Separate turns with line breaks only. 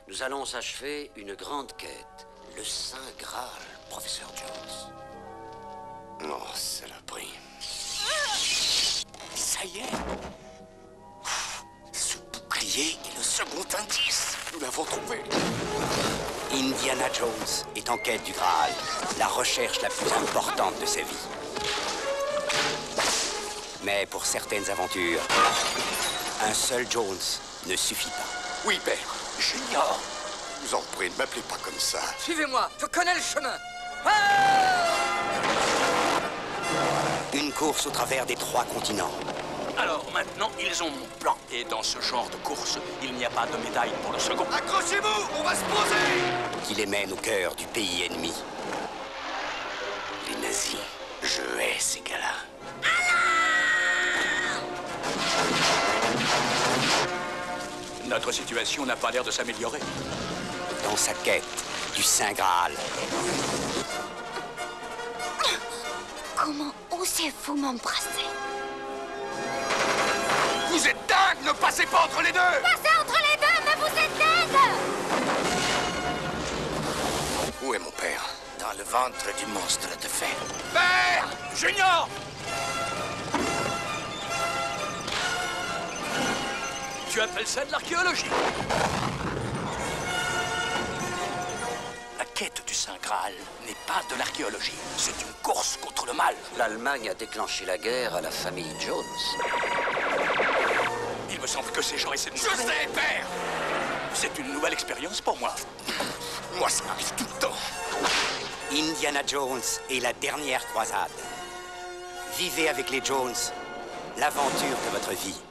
Nous allons achever une grande quête. Le Saint Graal, professeur Jones.
Oh, saloperie.
Ça y est. Ce bouclier est le second indice.
Nous l'avons trouvé.
Indiana Jones est en quête du Graal, la recherche la plus importante de sa vie. Mais pour certaines aventures, un seul Jones ne suffit pas.
Oui, père.
Junior,
Je vous en prie, ne m'appelez pas comme ça.
Suivez-moi, je connais le chemin.
une course au travers des 3 continents.
Alors maintenant, ils ont mon plan. Et dans ce genre de course, il n'y a pas de médaille pour le second.
Accrochez-vous, on va se poser.
Qui les mène au cœur du pays ennemi.
Les nazis, je hais ces gars-là.
Notre situation n'a pas l'air de s'améliorer.
Dans sa quête du Saint Graal.
Comment osez-vous m'embrasser?
Vous êtes dingue, ne passez pas entre les deux.
Passez entre les deux, mais vous êtes dingue!
Où est mon père?
Dans le ventre du monstre de fer.
Père!
Junior! Tu appelles ça de l'archéologie? La quête du Saint Graal n'est pas de l'archéologie. C'est une course contre le mal.
L'Allemagne a déclenché la guerre à la famille Jones.
Il me semble que ces gens essaient de nous...
Je sais, père!
C'est une nouvelle expérience pour moi.
Moi, ça m'arrive tout le temps.
Indiana Jones et la dernière croisade. Vivez avec les Jones l'aventure de votre vie.